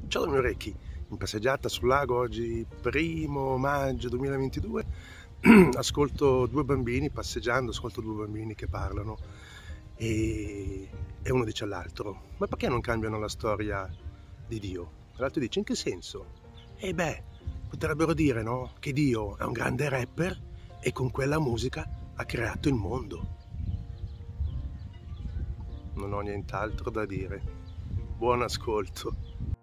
Ciao dai miei orecchi, in passeggiata sul lago oggi, 1° maggio 2022, ascolto due bambini, passeggiando, ascolto due bambini che parlano e uno dice all'altro, ma perché non cambiano la storia di Dio? L'altro dice, in che senso? E beh, potrebbero dire, no, che Dio è un grande rapper e con quella musica ha creato il mondo. Non ho nient'altro da dire. Buon ascolto.